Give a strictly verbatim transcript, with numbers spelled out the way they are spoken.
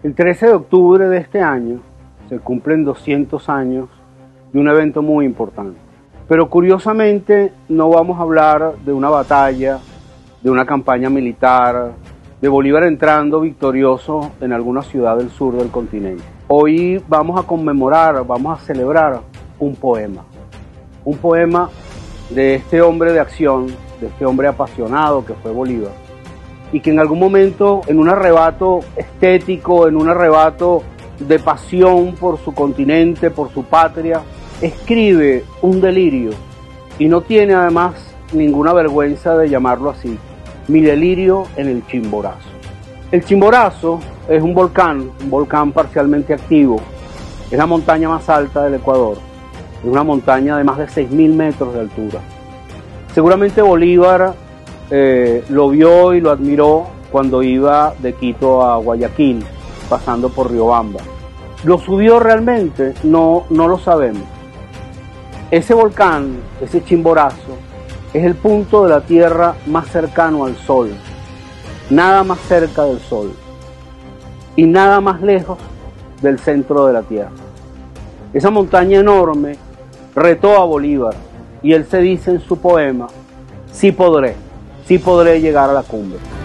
El trece de octubre de este año se cumplen doscientos años de un evento muy importante. Pero curiosamente no vamos a hablar de una batalla, de una campaña militar, de Bolívar entrando victorioso en alguna ciudad del sur del continente. Hoy vamos a conmemorar, vamos a celebrar un poema. Un poema de este hombre de acción, de este hombre apasionado que fue Bolívar, y que en algún momento, en un arrebato estético, en un arrebato de pasión por su continente, por su patria, escribe un delirio, y no tiene además ninguna vergüenza de llamarlo así: mi delirio en el Chimborazo. El Chimborazo es un volcán, un volcán parcialmente activo, es la montaña más alta del Ecuador, es una montaña de más de seis mil metros de altura. Seguramente Bolívar eh, lo vio y lo admiró cuando iba de Quito a Guayaquil, pasando por Riobamba. ¿Lo subió realmente? No, no lo sabemos. Ese volcán, ese Chimborazo, es el punto de la Tierra más cercano al Sol, nada más cerca del Sol y nada más lejos del centro de la Tierra. Esa montaña enorme retó a Bolívar y él se dice en su poema: sí podré, sí podré llegar a la cumbre.